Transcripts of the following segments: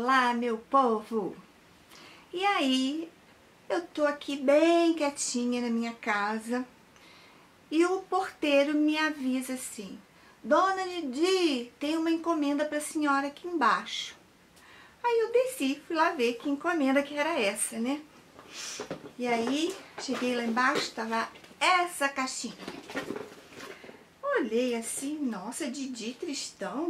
Olá, meu povo! E aí, eu tô aqui bem quietinha na minha casa e o porteiro me avisa assim: Dona Didi, tem uma encomenda pra senhora aqui embaixo. Aí eu desci, fui lá ver que encomenda que era essa, né? E aí, cheguei lá embaixo, tava essa caixinha. Olhei assim, nossa, Didi Tristão.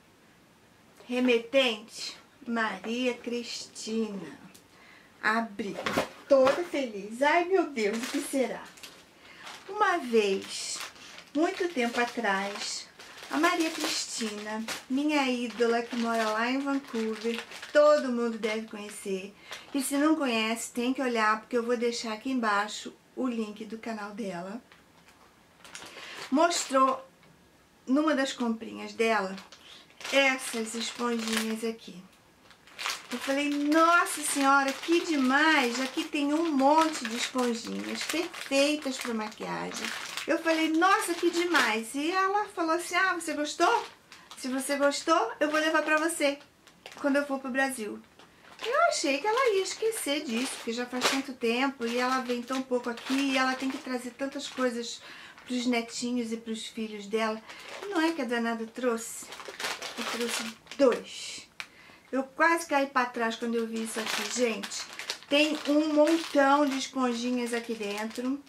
Remetente, Maria Cristina. Abri, toda feliz. Ai, meu Deus, o que será? Uma vez, muito tempo atrás, a Maria Cristina, minha ídola que mora lá em Vancouver, todo mundo deve conhecer. E se não conhece, tem que olhar, porque eu vou deixar aqui embaixo o link do canal dela. Mostrou, numa das comprinhas dela, essas esponjinhas aqui. Eu falei, nossa senhora, que demais! Aqui tem um monte de esponjinhas perfeitas para maquiagem. Eu falei, nossa, que demais! E ela falou assim, ah, você gostou? Se você gostou, eu vou levar para você quando eu for pro Brasil. Eu achei que ela ia esquecer disso, porque já faz tanto tempo e ela vem tão pouco aqui e ela tem que trazer tantas coisas para os netinhos e para os filhos dela. E não é que a danada trouxe? Eu trouxe 2. Eu quase caí para trás quando eu vi isso aqui, gente. Tem um montão de esponjinhas aqui dentro.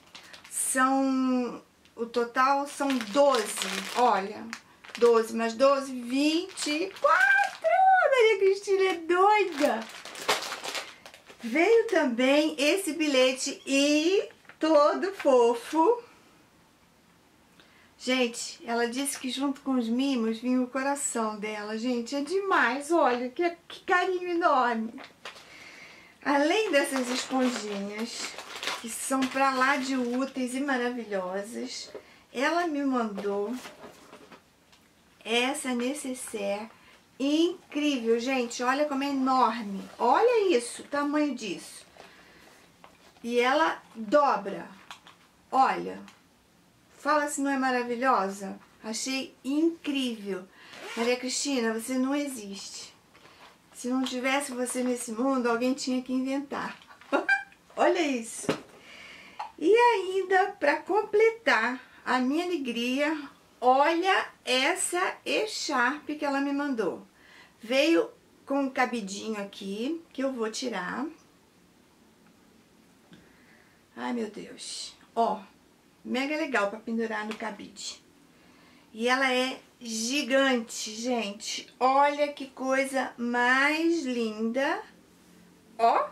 O total são 12. Olha, 12 mais 12, 24. Maria Cristina é doida. Veio também esse bilhete e todo fofo. Gente, ela disse que junto com os mimos vinha o coração dela. Gente, é demais, olha, que carinho enorme. Além dessas esponjinhas, que são pra lá de úteis e maravilhosas, ela me mandou essa necessaire incrível, gente. Olha como é enorme. Olha isso, o tamanho disso. E ela dobra. Olha. Fala se não é maravilhosa. Achei incrível. Maria Cristina, você não existe. Se não tivesse você nesse mundo, alguém tinha que inventar. Olha isso. E ainda, para completar a minha alegria, olha essa echarpe que ela me mandou. Veio com um cabidinho aqui, que eu vou tirar. Ai, meu Deus. Ó. Mega legal para pendurar no cabide. E ela é gigante, gente. Olha que coisa mais linda. Ó.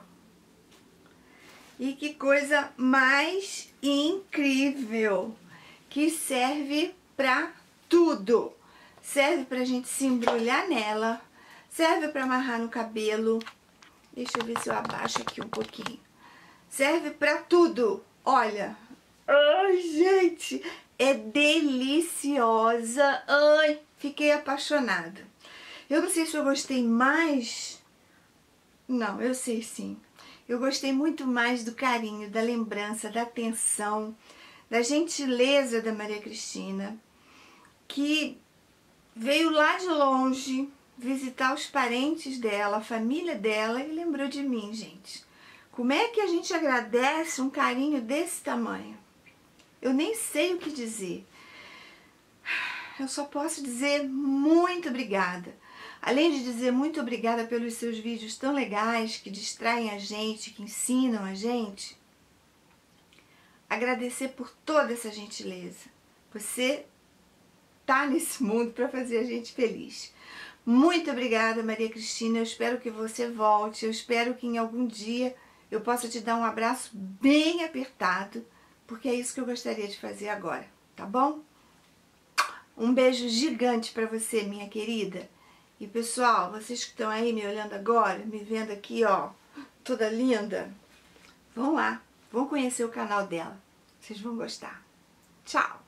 E que coisa mais incrível. Que serve para tudo. Serve pra gente se embrulhar nela. Serve para amarrar no cabelo. Deixa eu ver se eu abaixo aqui um pouquinho. Serve para tudo. Olha. Ai, gente, é deliciosa. Ai, fiquei apaixonada. Eu não sei se eu gostei mais. Não, eu sei sim. Eu gostei muito mais do carinho, da lembrança, da atenção, da gentileza da Maria Cristina, que veio lá de longe visitar os parentes dela, a família dela, e lembrou de mim, gente. Como é que a gente agradece um carinho desse tamanho? Eu nem sei o que dizer. Eu só posso dizer muito obrigada. Além de dizer muito obrigada pelos seus vídeos tão legais, que distraem a gente, que ensinam a gente, agradecer por toda essa gentileza. Você tá nesse mundo para fazer a gente feliz. Muito obrigada, Maria Cristina. Eu espero que você volte. Eu espero que em algum dia eu possa te dar um abraço bem apertado, porque é isso que eu gostaria de fazer agora, tá bom? Um beijo gigante pra você, minha querida. E pessoal, vocês que estão aí me olhando agora, me vendo aqui, ó, toda linda, vão lá, vão conhecer o canal dela. Vocês vão gostar. Tchau!